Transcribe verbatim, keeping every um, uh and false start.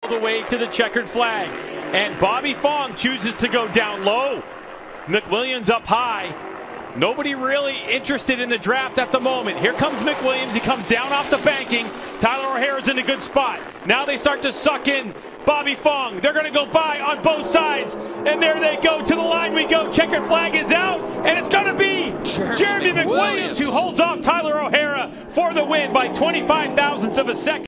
the way to the checkered flag. And Bobby Fong chooses to go down low. McWilliams up high. Nobody really interested in the draft at the moment. Here comes McWilliams. He comes down off the banking. Tyler O'Hara's in a good spot. Now they start to suck in Bobby Fong. They're going to go by on both sides. And there they go. To the line we go. Checkered flag is out. And it's going to be Jeremy, Jeremy McWilliams, McWilliams who holds off Tyler O'Hara for the win by twenty-five thousandths of a second.